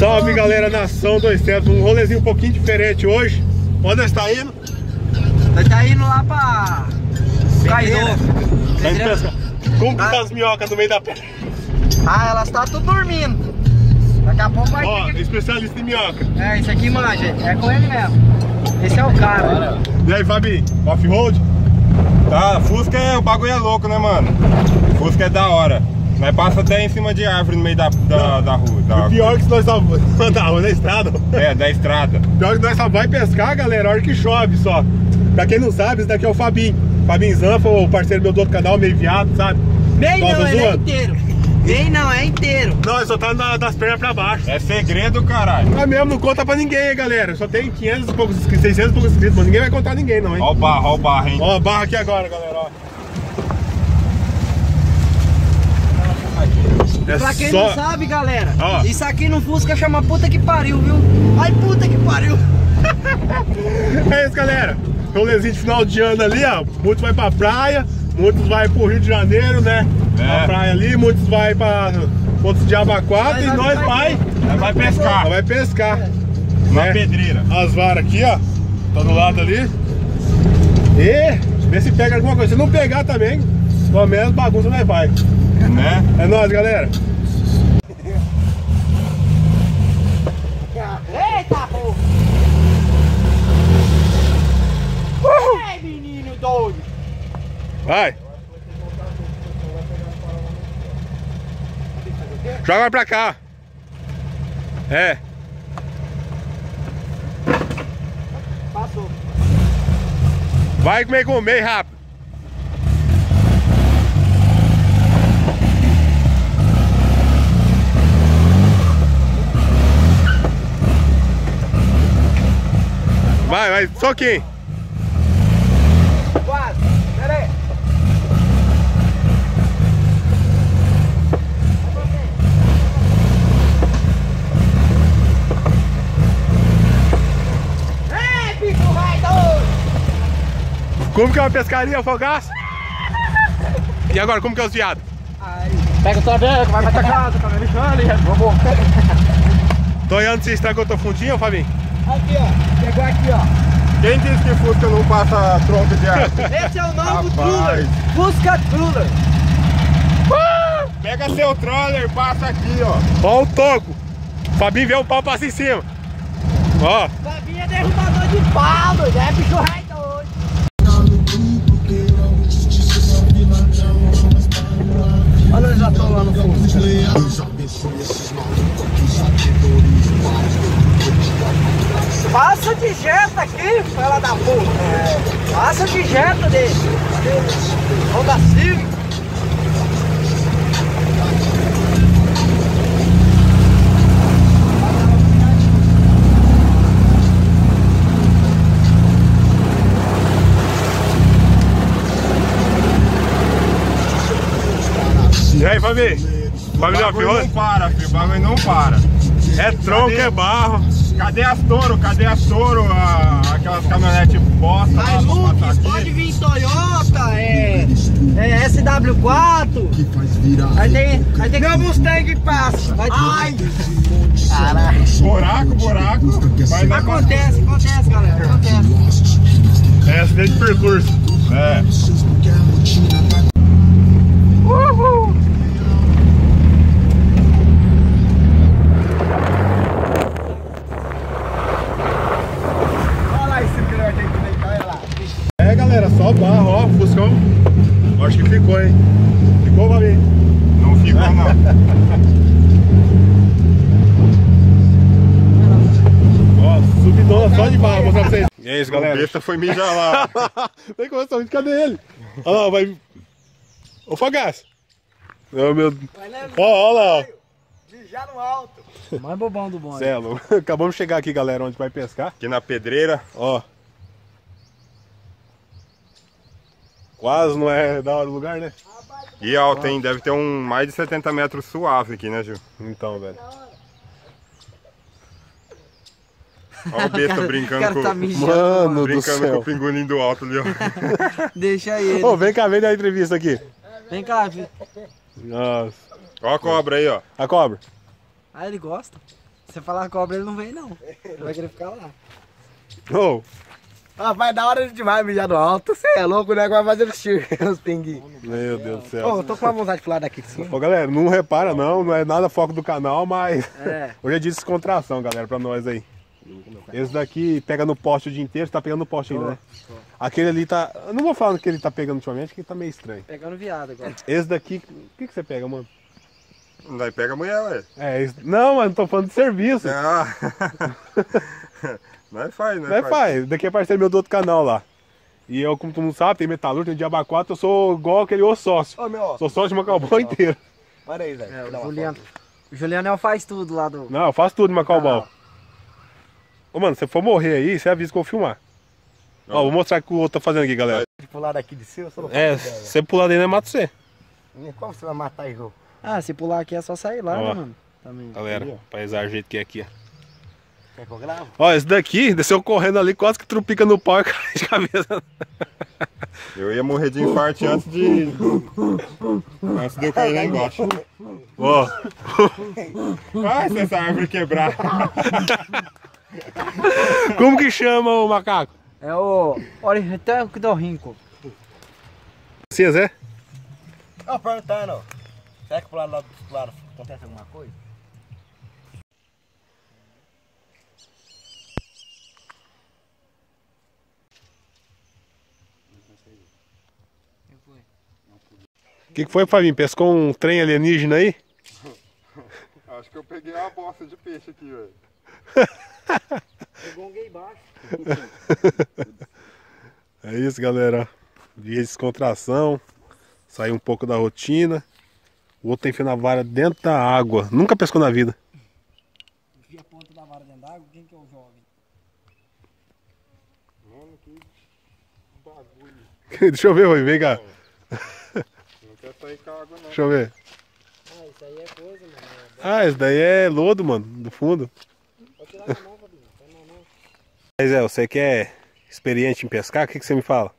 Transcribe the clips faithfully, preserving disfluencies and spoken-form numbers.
Salve galera, nação dois tempos, um rolezinho um pouquinho diferente hoje. Onde nós tá indo? Nós tá indo lá pra Caidô. Como que tá as minhocas no meio da pedra? Ah, elas tá tudo dormindo. Daqui a pouco vai Ó, ter... especialista em minhoca. É, esse aqui manja, é com ele mesmo. Esse é o cara. E aí, Fabi, off-road? Tá, Fusca é, o bagulho é louco, né, mano? Fusca é da hora. Nós passa até em cima de árvore no meio da, da, da rua. Da... O pior que nós só... da rua, da estrada. É, da estrada. O pior que nós só vai pescar, galera, a hora que chove só. Pra quem não sabe, esse daqui é o Fabinho. Fabinho Zanfa, o parceiro meu do outro canal, meio viado, sabe? Bem Nossa, não, ele é zoando. inteiro. Bem não, é inteiro. Não, ele só tá na- das pernas pra baixo. É segredo, caralho. É mesmo, não conta pra ninguém, hein, galera. Só tem quinhentos e poucos inscritos, seiscentos e poucos inscritos, mas ninguém vai contar ninguém, não, hein? Ó o barro, ó o barro, hein? Ó, a barra aqui agora, galera, ó. É Pra quem só... não sabe, galera, Ó. isso aqui no Fusca chama puta que pariu, viu? Ai, puta que pariu. É isso, galera. Rolezinho de final de ano ali, ó. Muitos vai pra praia, muitos vai pro Rio de Janeiro, né? É. Pra praia ali, muitos vai pra outros de Abaquata e Nós nós vai- vai... Nós vai pescar. Nós vai pescar. Na né? pedreira. As varas aqui, ó. Tá do lado ali. E vê se pega alguma coisa. Se não pegar também, pelo menos bagunça nós vai. Né? É nóis, galera. Eita, porra. Ei, menino doido. Vai. Joga pra cá. É. Passou. Vai comer com meio rápido. Vai, vai, soquinho. Quase. Pera aí. Ei, bicho raidor! Como que é uma pescaria, Fogaço? E agora, como que é os viados? Pega tua beca, vai pra tua casa, tá me lixando ali, vamos. Tô olhando se estragou teu fundinho, Fabinho? Aqui, ó. Pegou aqui, ó. Quem disse que Fusca não passa tronco de árvore? Esse é o novo Rapaz. Truller. Fusca Truller. Pega seu troller, passa aqui, ó. Ó o toco. Fabinho vê o pau passa em cima. Ó. Fabinho é derrubador de pau, doido. É bicho raidor. Olha, eu já tô lá no fundo. Passa de jeta aqui, fala da puta. Passa de jeta dele. Honda Civic. E aí, Fabinho? Fabinho, O bagulho off-road? não para, filho. O bagulho não para. É tronco, é barro. Cadê as Toro? Cadê as Toro? A- aquelas caminhonetes bosta lá pra Hilux, passar pode aqui? vir Toyota, é, é S W quatro. Aí tem, aí tem meu Mustang passa. Vai Ai! Caralho. Buraco, buraco. Vai dar pra- Acontece, acontece, galera. Acontece. É acidente de percurso. É. Uhul! Olha lá esse piloto aí que vem, olha lá. É, galera, só barro, ó. Fuscão. Acho que ficou, hein? Ficou, Fabinho? Não ficou, não. Ó, subidona só de barro, vou mostrar pra vocês. E é isso, O galera. besta foi mijar lá. Vem começar a vídeo, cadê ele? Olha lá, vai. Ô, Fogaço. Oh, meu... Ó, olha lá, ó. Já no alto. Mais bobão do bonde. Celo. Acabamos de chegar aqui, galera, onde vai pescar. Aqui na pedreira. Ó. Quase não é da hora o lugar, né? E alto, hein? Deve ter um mais de setenta metros suave aqui, né, Gil? Então, velho. Olha o besta brincando cara com, tá mijando, Mano do brincando com céu. o pingolim do alto ali, ó. Deixa ele. Ô, vem cá, vem dar a entrevista aqui. Vem cá, filho. Nossa. Ó a cobra aí, ó. A cobra. Ah, ele gosta. Se você falar cobra, ele não vem não. Ele vai querer ficar lá. Ô, Rapaz, da hora demais mijar no alto. Você é louco, né? Vai fazer os pinguinhos. meu Deus do Ô, céu. eu tô com uma vontade de pular daqui de cima. Ô, galera, não repara não, não é nada foco do canal, mas É. hoje é dia de descontração, galera, pra nós aí. Esse daqui pega no poste o dia inteiro, você tá pegando no poste ainda, né? Aquele ali tá... Eu não vou falar que ele tá pegando ultimamente, que tá meio estranho. Pegando viado agora. Esse daqui, o que que você pega, mano? Daí pega a mulher, ué. É, esse... Não, mas não tô falando de serviço. Ah. Nós faz, né? Não é faz, daqui é parceiro meu do outro canal lá. E eu, como todo mundo sabe, tem metalúrgico, tem diaba quatro, eu sou igual aquele ô sócio. Ô, meu ó. Sou sócio de Macau inteiro. Para aí, Zé. É, o Juliano. O Juliano é o faz tudo lá do... Não, eu faço tudo de Macau. Ah, Ô, mano, se você for morrer aí, você avisa que eu vou filmar. Ó, vou mostrar o que o outro tá fazendo aqui, galera. De pular daqui de cima, você não É, faz ideia. se você pular dentro, eu mato você. Como você vai matar aí, Rô? Ah, se pular aqui é só sair lá, Ó. né, mano? Também. Galera, paisagem do jeito que é aqui, ó. Quer que eu gravo? Ó, esse daqui desceu correndo ali, quase que trupica no pau e cai de cabeça. Eu ia morrer de infarto antes de. Antes de eu cair lá embaixo. Ó, Ai, se essa árvore quebrar. como que chama o macaco? É o ornitorrinco. Sim, Zé? Ó, perguntando. Será que pular lá do lado acontece alguma coisa? O que, que foi, Fabinho? Pescou um trem alienígena aí? Acho que eu peguei uma bosta de peixe aqui, velho. Pegou um gay baixo. É isso, galera. Dia de descontração. Sair um pouco da rotina. O outro tem fio na vara dentro da água. Nunca pescou na vida. Enfia a ponta da vara dentro da água, quem que é o jovem? Mano, que bagulho. Deixa eu ver, Rui. Vem cá. Não quer sair com a água, não. Deixa eu ver. Ah, isso aí é coisa, mano. Ah, esse daí é lodo, mano. Do fundo. Vou tirar na mão, Fabinho. Põe na mão. Mas é, você que é experiente em pescar, o que, que você me fala?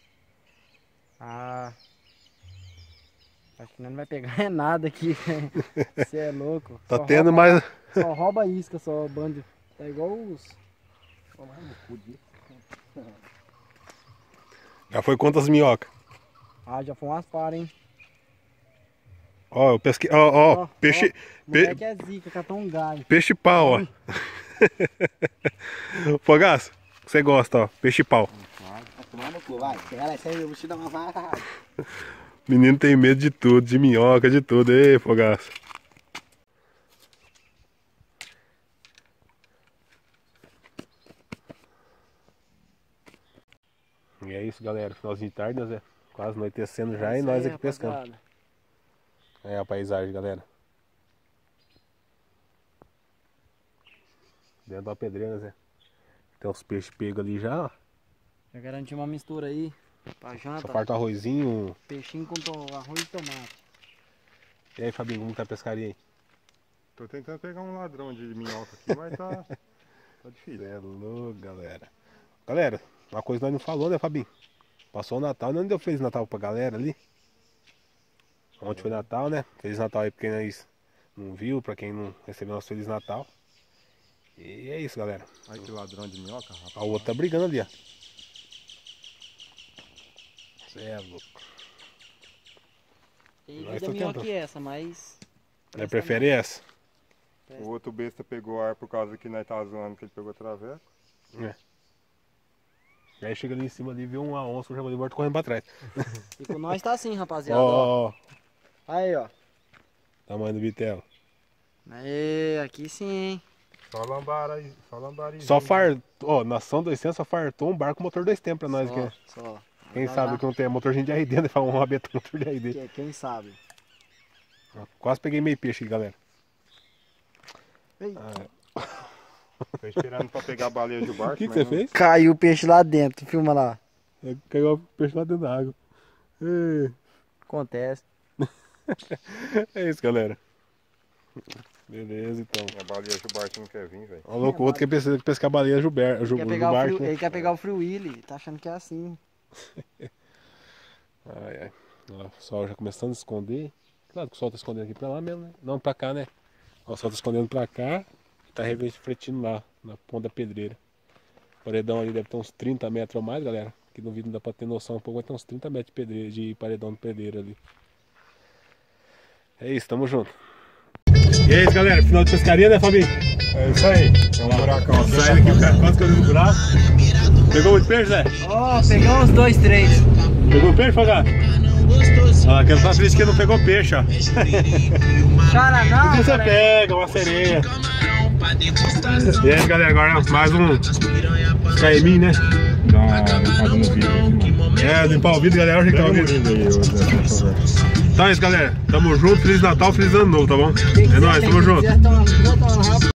Ah. Acho que não vai pegar é nada aqui, velho. Você é louco. Tá Só tendo rouba- mais. Só rouba isca, só bando. Tá igual os. Já foi quantas minhocas? Ah, já foi umas par, hein? Ó, eu pesquei. Ó, ó, peixe. Ó, pe- moleque é zica, catou um galho. Peixe pau, ó. Fogaço, você gosta, ó. Peixe pau. Vai tomar no cu, vai. Pega essa aí, eu vou te dar uma vara. Menino tem medo de tudo, de minhoca, de tudo. Ei, Fogaço. E é isso, galera. Finalzinho de tarde, né, Zé? Quase anoitecendo já e nós aqui pescando. É a paisagem, galera. Dentro da pedreira, né, Zé? Tem uns peixes pegos ali já, ó. Já garanti uma mistura aí pra janta. Só falta arrozinho. Peixinho com to- arroz e tomate. E aí, Fabinho, como tá a pescaria aí? Tô tentando pegar um ladrão de minhoca aqui, mas tá. Tá difícil. É louco, galera. Galera, uma coisa que nós não falou, né, Fabinho? Passou o Natal, não deu Feliz Natal pra galera ali. Ontem foi Natal, né? Feliz Natal aí pra quem nós não viu, pra quem não recebeu nosso Feliz Natal. E é isso, galera. Ai, que ladrão de minhoca, rapaz. A outra tá brigando ali, ó. Cê é louco. Tem Nós vida tô melhor tentando. que essa, mas. Nós prefere essa? O outro besta pegou ar por causa que nós tá zoando que ele pegou traveco. É. E aí chega ali em cima ali, viu uma onça, um javali morto correndo pra trás. E com nós tá assim, rapaziada. Ó, ó. ó, ó. Aí, ó. Tamanho do bitelo. Aí, aqui sim, hein? Só lambara aí, só lambarizinho. Só fartou, ó, nação dois tempos só fartou um barco motor dois tempos pra nós Só, aqui. só. Quem Vai sabe lá. que não tem motor de R D, né? Fala um rabeta motor de R D. Que- Quem sabe? Ó, quase peguei meio peixe aqui, galera. Ei. Tô esperando pra pegar a baleia de barco. O que, que mas você não- fez? Caiu o peixe lá dentro, filma lá. É, caiu o peixe lá dentro da água. É, Acontece. é isso, galera. Beleza, então. A baleia de barco não quer vir, velho. Ó, louco, o outro quer pescar, pescar baleia Gilberto. Ele Ju, quer, pegar o Gilberto, free, né? ele quer pegar o Free Willy, tá achando que é assim. Ai, ai. Ó, o sol já começando a esconder. Claro que o sol tá escondendo aqui pra lá mesmo, né? Não, pra cá, né? Ó, o sol tá escondendo pra cá. Tá refletindo lá, na ponta da pedreira. O paredão ali deve ter uns trinta metros ou mais, galera. Aqui no vídeo não dá pra ter noção um pouco, vai ter uns trinta metros de, pedreira, de paredão de pedreira ali. É isso, tamo junto. E é isso, galera, final de pescaria, né, Fabinho? É isso aí, é um buracão. Sai daqui, o cara quase caiu no buraco. Pegou muito peixe, Zé? Ó, oh, pegou uns dois, três. Pegou peixe, Fogá? Olha, quero só feliz que não pegou peixe, ó. Chora não, Você cara. pega uma sereia. E aí, galera, agora mais um caiminho, né? Dá uma limpada no vidro aqui, mano. É, limpar o vidro, galera, hoje que tá o vidro. Então é isso, galera. Tamo junto, Feliz Natal, Feliz Ano Novo, tá bom? É nóis, tamo junto.